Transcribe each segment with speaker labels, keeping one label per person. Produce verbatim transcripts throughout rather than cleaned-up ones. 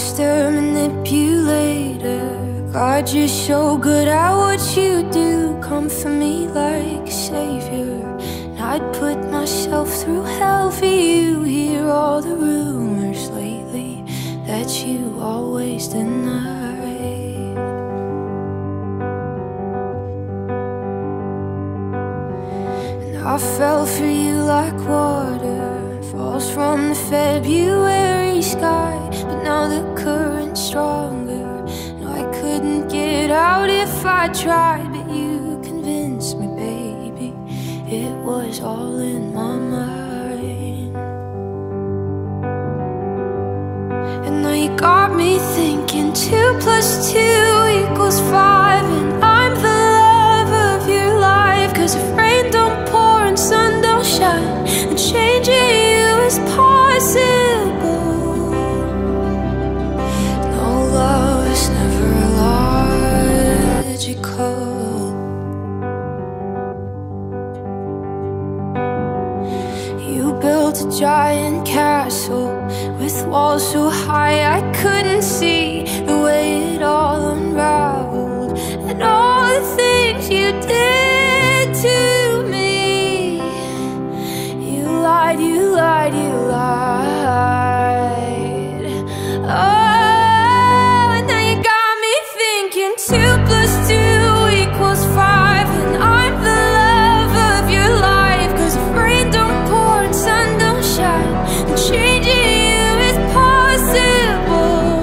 Speaker 1: master manipulator. God, you're so good at what you do. Come for me like a savior, and I'd put myself through hell for you. Hear all the rumors lately that you always denied. And I fell for you like water falls from the February sky. But now the current's stronger, and I couldn't get out if I tried. But you convinced me, baby, it was all in my mind. And now you got me thinking two plus two equals five, and I'm the love of your life. Cause if rain don't pour and sun don't shine, then changing you is possible. No, love is never logical. You built a giant castle with walls so high I couldn't see the way it all unraveled, and all the things you did to me. You lied, you lied, you lied. Oh, and now you got me thinking two plus two equals five, and I'm the love of your life. Cause if rain don't pour and sun don't shine, then changing you is possible.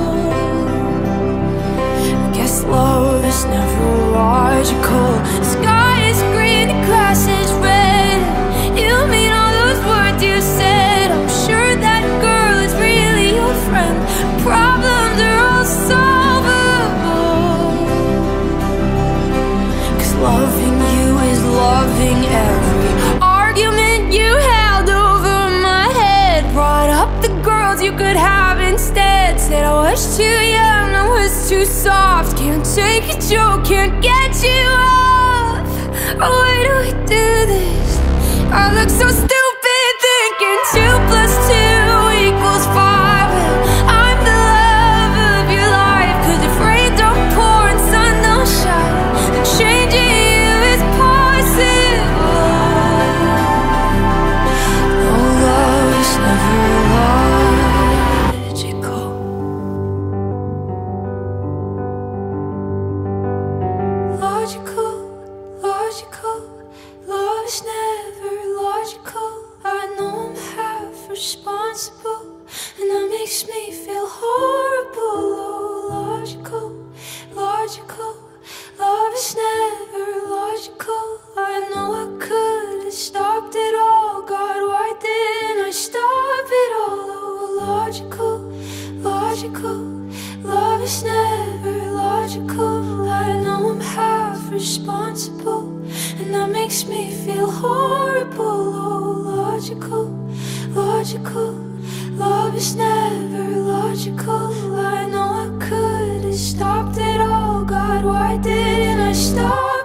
Speaker 1: I guess love is never logical. The sky is green, the grass is red. You mean all those words you said. I'm sure that girl is really your friend. Problems are all solvable. Cause loving you is loving every argument you held over my head. Brought up the girls you could have instead. Said I was too young, I was too soft. Can't take a joke, can't get you off. Oh, why do we do this? I look so stupid thinking two plus two equals five, and I'm the love of your life. Cause if rain don't pour and sun don't shine, then changing you is possible. No, love is never logical. Logical, logical. Love is never logical. I know I'm half responsible, and that makes me feel horrible. Oh, logical, logical. Love is never logical. I know I could have stopped it all. God, why didn't I stop it all? Oh, logical, logical. Love is never logical. I know I'm half responsible, and that makes me feel horrible. Oh, logical, logical. Love is never logical. I know I could have stopped it all. God, why didn't I stop?